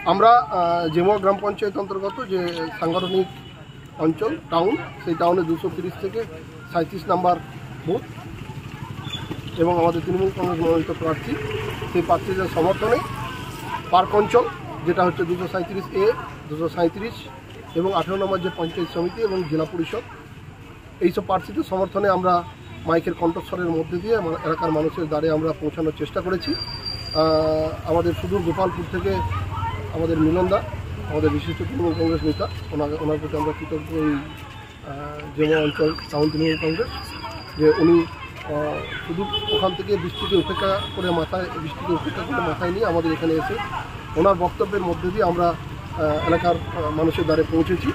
আমরা জেমুয়া গ্রাম পঞ্চায়েত অন্তর্গত যে সাংগঠনিক অঞ্চল টাউন, সেই টাউনে 230 থেকে 37 নম্বর বুথ এবং আমাদের তৃণমূল কংগ্রেস মনোনীত প্রার্থী, সেই প্রার্থীদের সমর্থনে পার্ক অঞ্চল যেটা হচ্ছে 237A, 237 এবং 18 নম্বর যে পঞ্চায়েত সমিতি এবং জেলা পরিষদ, এইসব প্রার্থীদের সমর্থনে আমরা মাইকের কণ্ঠস্বরের মধ্যে দিয়ে এলাকার মানুষের দ্বারে আমরা পৌঁছানোর চেষ্টা করেছি। আমাদের সুদূর গোপালপুর থেকে আমাদের মিলনদা, আমাদের বিশিষ্ট তৃণমূল কংগ্রেস নেতা, ওনার প্রতি আমরা কৃতজ্ঞ। এই জেমুয়া অঞ্চল টাউন তৃণমূল কংগ্রেস যে উনি শুধু ওখান থেকে বৃষ্টিকে উপেক্ষা করে মাথায় নিয়ে আমাদের এখানে এসে ওনার বক্তব্যের মধ্যে দিয়ে আমরা এলাকার মানুষের দ্বারে পৌঁছেছি।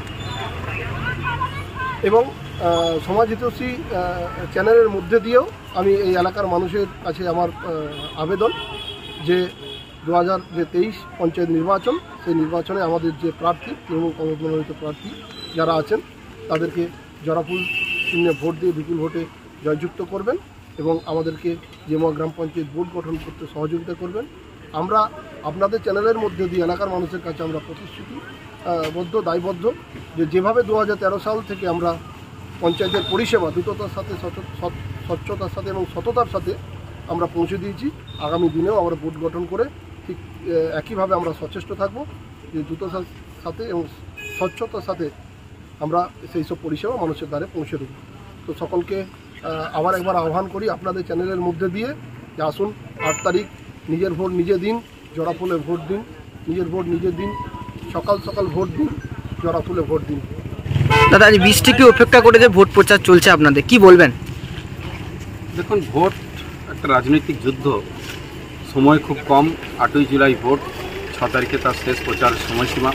এবং সমাজহিতৈষী চ্যানেলের মধ্যে দিয়েও আমি এই এলাকার মানুষের কাছে আমার আবেদন যে 2023 পঞ্চায়েত নির্বাচন, সেই নির্বাচনে আমাদের যে প্রার্থী, তৃণমূল কংগ্রেস মনোনীত প্রার্থী যারা আছেন তাদেরকে জরাফুল চিহ্নে ভোট দিয়ে বিপুল ভোটে জয়যুক্ত করবেন এবং আমাদেরকে জেমুয়া গ্রাম পঞ্চায়েত বোর্ড গঠন করতে সহযোগিতা করবেন। আমরা আপনাদের চ্যানেলের মধ্যে দিয়ে এলাকার মানুষের কাছে আমরা প্রতিশ্রুতিবদ্ধ, দায়বদ্ধ যে যেভাবে 2013 সাল থেকে আমরা পঞ্চায়েতের পরিষেবা দ্রুততার সাথে, স্বচ্ছতার সাথে এবং সততার সাথে আমরা পৌঁছে দিয়েছি। আগামী দিনেও আমরা বোর্ড গঠন করে ঠিক একইভাবে আমরা সচেষ্ট থাকব যে দ্রুততার সাথে এবং স্বচ্ছতার সাথে আমরা সেই সব পরিষেবা মানুষের দ্বারে পৌঁছে দেব। তো সকলকে আবার একবার আহ্বান করি আপনাদের চ্যানেলের মধ্যে দিয়ে যে আসুন 8 তারিখ নিজের ভোট নিজে দিন, জরাফুলে ভোট দিন, নিজের ভোট নিজে দিন, সকাল সকাল ভোট দিন, জরাফুলে ভোট দিন। দাদা, আজ বৃষ্টিকে উপেক্ষা করে যে ভোট প্রচার চলছে, আপনাদের কি বলবেন? দেখুন, ভোট একটা রাজনৈতিক যুদ্ধ, সময় খুব কম। 8ই জুলাই ভোট, 6 তারিখে তার শেষ প্রচার সময়সীমা।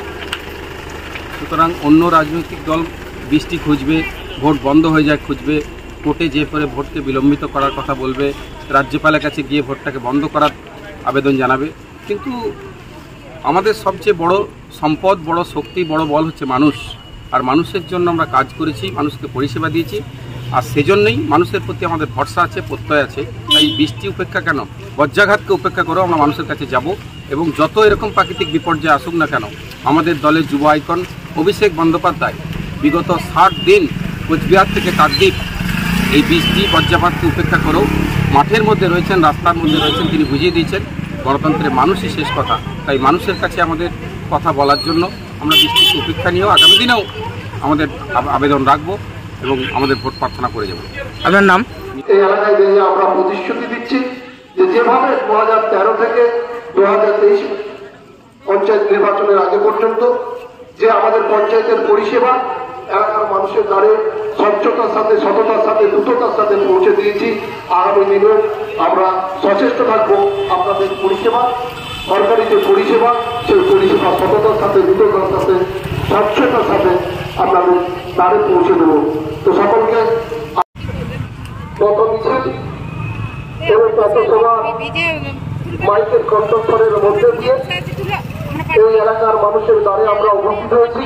সুতরাং অন্য রাজনৈতিক দল বৃষ্টি খুঁজবে, ভোট বন্ধ হয়ে যায় খুঁজবে, কোর্টে যে পরে ভোটকে বিলম্বিত করার কথা বলবে, রাজ্যপালের কাছে গিয়ে ভোটটাকে বন্ধ করার আবেদন জানাবে। কিন্তু আমাদের সবচেয়ে বড় সম্পদ, বড় শক্তি, বড় বল হচ্ছে মানুষ। আর মানুষের জন্য আমরা কাজ করেছি, মানুষকে পরিষেবা দিয়েছি, আর সেজন্যই মানুষের প্রতি আমাদের ভরসা আছে, প্রত্যয় আছে। তাই বৃষ্টি উপেক্ষা কেন, বজ্রাঘাতকে উপেক্ষা করেও আমরা মানুষের কাছে যাব এবং যত এরকম প্রাকৃতিক বিপর্যয় আসুক না কেন, আমাদের দলের যুব আইকন অভিষেক বন্দ্যোপাধ্যায় বিগত 60 দিন কোচবিহার থেকে কাকদ্বীপ এই বৃষ্টি বজ্রপাতকে উপেক্ষা করেও মাঠের মধ্যে রয়েছেন, রাস্তার মধ্যে রয়েছেন। তিনি বুঝিয়ে দিয়েছেন গণতন্ত্রে মানুষই শেষ কথা। তাই মানুষের কাছে আমাদের কথা বলার জন্য আমরা বৃষ্টিকে উপেক্ষা নিয়েও আগামী দিনেও আমাদের আবেদন রাখবো এবং আমাদের ভোট প্রার্থনা করে যাব। আপনার নাম? এই এলাকায় দিয়ে আমরা প্রতিশ্রুতি দিচ্ছি যে যেভাবে 2013 থেকে 2023 পঞ্চায়েত নির্বাচনের আগে পর্যন্ত যে আমাদের পঞ্চায়েতের পরিষেবা এলাকার মানুষের দ্বারে স্বচ্ছতার সাথে, সততার সাথে, দ্রুততার সাথে পৌঁছে দিয়েছি, আগামী দিনেও আমরা সচেষ্ট থাকবো আপনাদের পরিষেবা, সরকারি যে পরিষেবা, সেই পরিষেবা সততার সাথে, দ্রুততার সাথে, স্বচ্ছতার সাথে আপনাদের দ্বারে পৌঁছে দেব। তো সকলকে তত মিছিল এবং তত সভা মাইকের কণ্ঠস্বরের মধ্যে দিয়ে এই এলাকার মানুষের দ্বারে আমরা উপস্থিত হয়েছি।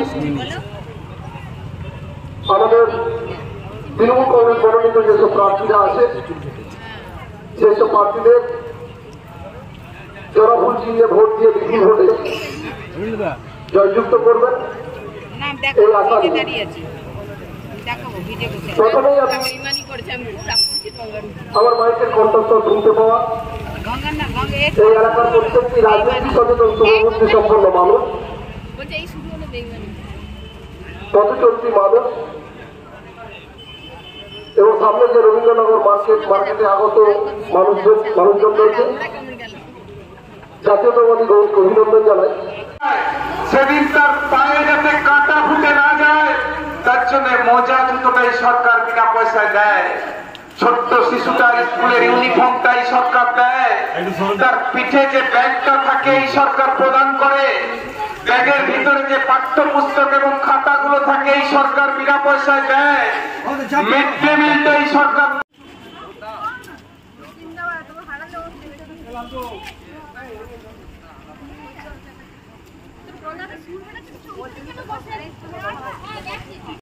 আমাদের তৃণমূল কংগ্রেস মনোনীত যেসব প্রার্থীরা আছে, সেসব প্রার্থীদের জরাফুল চিহ্নে ভোট দিয়ে বিপুল ভোটে জয়যুক্ত করবেন এই আশা নিয়ে। প্রথমেই আমার মাইকের কণ্ঠস্বর শুনতে পাওয়া এই এলাকার প্রত্যেকটি রাজনৈতিক সচেতন, শুভবুদ্ধি সম্পন্ন মানুষ, পথচলতি মানুষ এবং সামনে যে রবীন্দ্রনগর মার্কেটে আগত মানুষজন রয়েছে, জাতীয়তাবাদী গৌরকে অভিনন্দন জানাই। সেদিন তার পায়ে যাতে কাঁটা ফুটে না যায় তার জন্য মোজা জুতোটাই সরকার বিনা পয়সায় দেয়, ছোট্ট শিশুটার স্কুলের ইউনিফর্মটাই সরকার দেয়, তার পিঠে যে ব্যাগটা থাকে এই সরকার প্রদান করে, ব্যাগের ভিতরে যে পাঠ্যপুস্তক এবং খাতাগুলো থাকে এই সরকার বিনা পয়সায় দেয়, মিড ডে মিলটা এই সরকার